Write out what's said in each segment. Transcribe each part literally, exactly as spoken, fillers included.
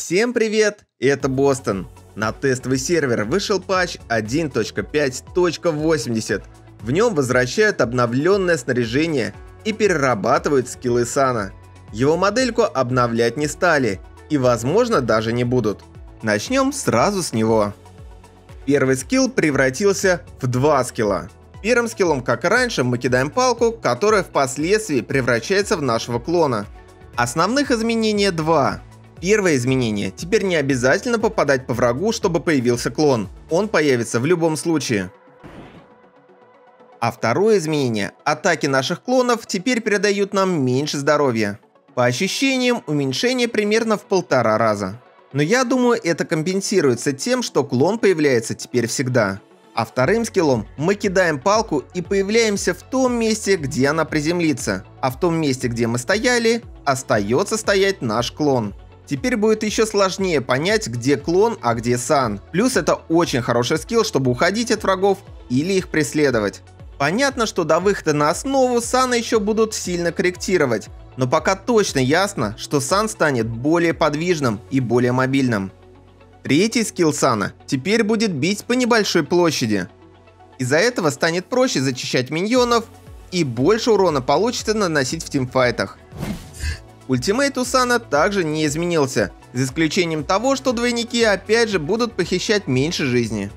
Всем привет, это Бостон. На тестовый сервер вышел патч один точка пять точка восемьдесят. В нем возвращают обновленное снаряжение и перерабатывают скиллы Сана. Его модельку обновлять не стали и, возможно, даже не будут. Начнем сразу с него. Первый скилл превратился в два скилла. Первым скиллом, как и раньше, мы кидаем палку, которая впоследствии превращается в нашего клона. Основных изменений два. Первое изменение. Теперь не обязательно попадать по врагу, чтобы появился клон. Он появится в любом случае. А второе изменение. Атаки наших клонов теперь передают нам меньше здоровья. По ощущениям, уменьшение примерно в полтора раза. Но я думаю, это компенсируется тем, что клон появляется теперь всегда. А вторым скиллом мы кидаем палку и появляемся в том месте, где она приземлится. А в том месте, где мы стояли, остается стоять наш клон. Теперь будет еще сложнее понять, где клон, а где Сан. Плюс это очень хороший скилл, чтобы уходить от врагов или их преследовать. Понятно, что до выхода на основу Сана еще будут сильно корректировать. Но пока точно ясно, что Сан станет более подвижным и более мобильным. Третий скилл Сана теперь будет бить по небольшой площади. Из-за этого станет проще зачищать миньонов и больше урона получится наносить в тимфайтах. Ультимейт у Сана также не изменился, за исключением того, что двойники опять же будут похищать меньше жизни.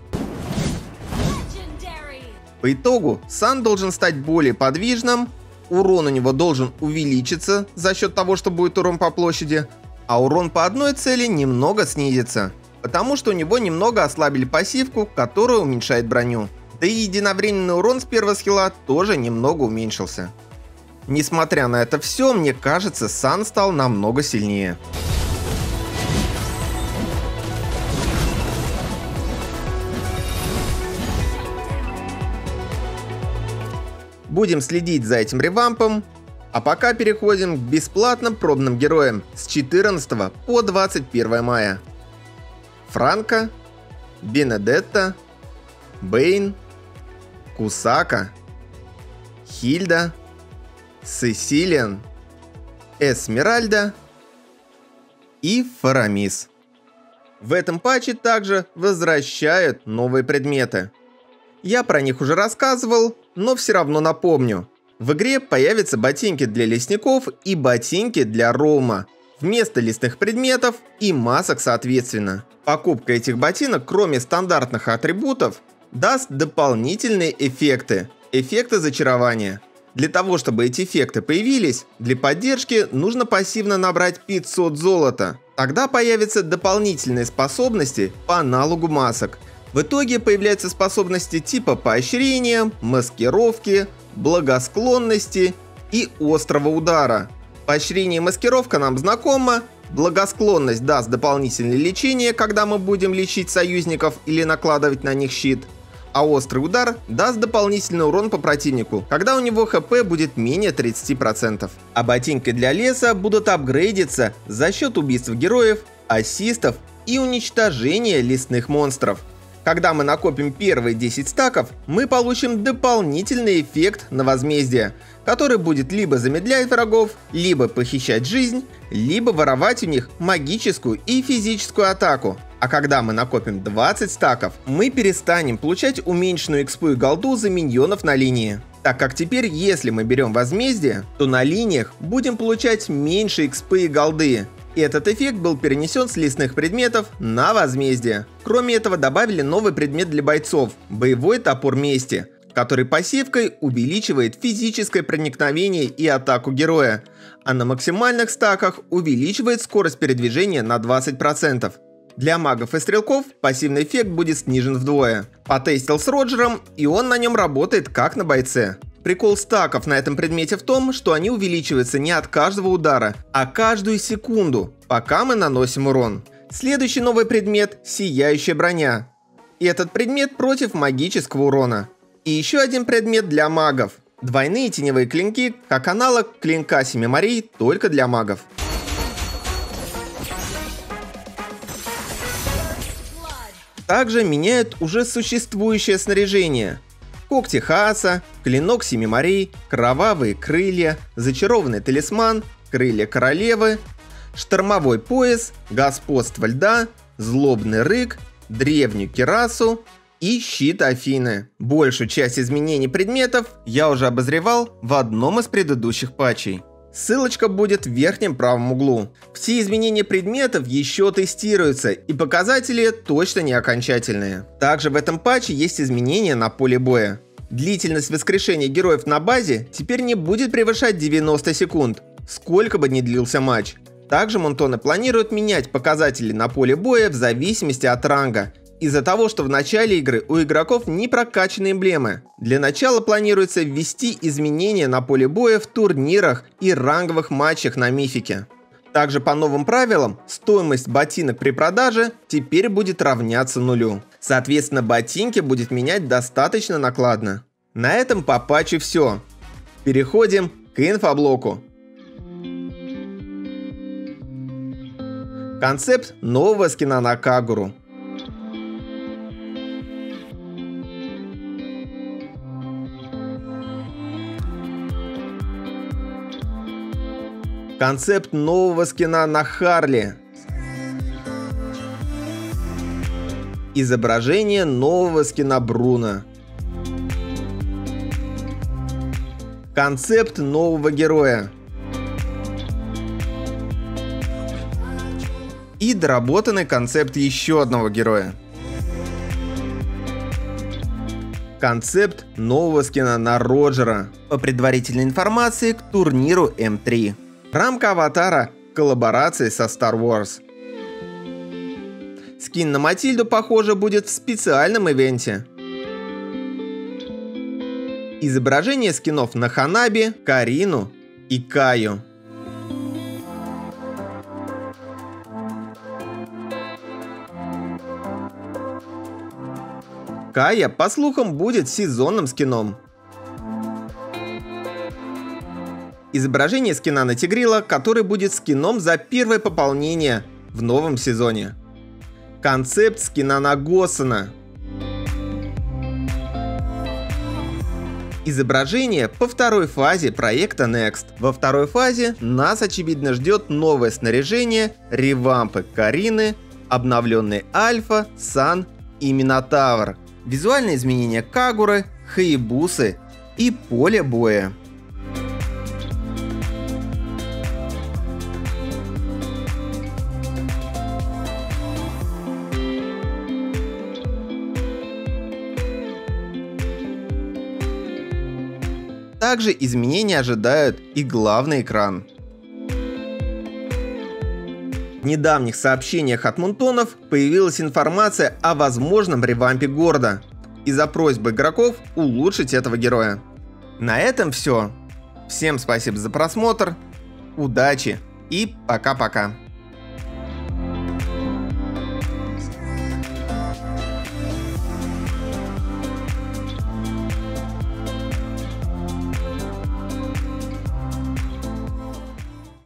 По итогу Сан должен стать более подвижным, урон у него должен увеличиться за счет того, что будет урон по площади, а урон по одной цели немного снизится, потому что у него немного ослабили пассивку, которая уменьшает броню. Да и единовременный урон с первого скилла тоже немного уменьшился. Несмотря на это все, мне кажется, Сан стал намного сильнее. Будем следить за этим ревампом, а пока переходим к бесплатным пробным героям с четырнадцатого по двадцать первое мая. Франко, Бенедетта, Бэйн, Кусака, Хильда, Сесилиан, Эсмеральда и Фарамис. В этом патче также возвращают новые предметы. Я про них уже рассказывал, но все равно напомню. В игре появятся ботинки для лесников и ботинки для роума. Вместо лесных предметов и масок соответственно. Покупка этих ботинок, кроме стандартных атрибутов, даст дополнительные эффекты. Эффекты зачарования. Для того, чтобы эти эффекты появились, для поддержки нужно пассивно набрать пятьсот золота. Тогда появятся дополнительные способности по аналогу масок. В итоге появляются способности типа поощрения, маскировки, благосклонности и острого удара. Поощрение и маскировка нам знакома. Благосклонность даст дополнительное лечение, когда мы будем лечить союзников или накладывать на них щит. А острый удар даст дополнительный урон по противнику, когда у него хп будет менее тридцати процентов. А ботинки для леса будут апгрейдиться за счет убийств героев, ассистов и уничтожения лесных монстров. Когда мы накопим первые десять стаков, мы получим дополнительный эффект на возмездие, который будет либо замедлять врагов, либо похищать жизнь, либо воровать у них магическую и физическую атаку. А когда мы накопим двадцать стаков, мы перестанем получать уменьшенную экспу и голду за миньонов на линии. Так как теперь, если мы берем возмездие, то на линиях будем получать меньше экспы и голды. И этот эффект был перенесен с лесных предметов на возмездие. Кроме этого добавили новый предмет для бойцов – боевой топор мести, который пассивкой увеличивает физическое проникновение и атаку героя, а на максимальных стаках увеличивает скорость передвижения на двадцать процентов. Для магов и стрелков пассивный эффект будет снижен вдвое. Потестил с Роджером, и он на нем работает как на бойце. Прикол стаков на этом предмете в том, что они увеличиваются не от каждого удара, а каждую секунду, пока мы наносим урон. Следующий новый предмет – сияющая броня. И этот предмет против магического урона. И еще один предмет для магов. Двойные теневые клинки, как аналог клинка Семи морей, только для магов. Также меняют уже существующее снаряжение. Когти Хаоса, клинок Семи морей, кровавые крылья, зачарованный талисман, крылья королевы, штормовой пояс, господство льда, злобный рык, древнюю кирасу и щит Афины. Большую часть изменений предметов я уже обозревал в одном из предыдущих патчей. Ссылочка будет в верхнем правом углу. Все изменения предметов еще тестируются, и показатели точно не окончательные. Также в этом патче есть изменения на поле боя. Длительность воскрешения героев на базе теперь не будет превышать девяносто секунд, сколько бы ни длился матч. Также Монтоне планирует менять показатели на поле боя в зависимости от ранга, из-за того, что в начале игры у игроков не прокачаны эмблемы. Для начала планируется ввести изменения на поле боя в турнирах и ранговых матчах на мифике. Также по новым правилам стоимость ботинок при продаже теперь будет равняться нулю. Соответственно, ботинки будет менять достаточно накладно. На этом по патчу все. Переходим к инфоблоку. Концепт нового скина на Кагуру. Концепт нового скина на Харли. Изображение нового скина Бруно. Концепт нового героя. И доработанный концепт еще одного героя. Концепт нового скина на Роджера. По предварительной информации к турниру эм три. Рамка аватара в коллаборации со Star Wars. Скин на Матильду, похоже, будет в специальном ивенте. Изображение скинов на Ханаби, Карину и Каю. Кая, по слухам, будет сезонным скином. Изображение скина на Тигрила, который будет скином за первое пополнение в новом сезоне. Концепт скина на Госсена. Изображение по второй фазе проекта Next. Во второй фазе нас очевидно ждет новое снаряжение, ревампы Карины, обновленный Альфа, Сан и Минотавр. Визуальные изменения Кагуры, Хаябусы и поле боя. Также изменения ожидают и главный экран. В недавних сообщениях от Монтонов появилась информация о возможном ревампе города из-за просьбы игроков улучшить этого героя. На этом все. Всем спасибо за просмотр, удачи и пока-пока.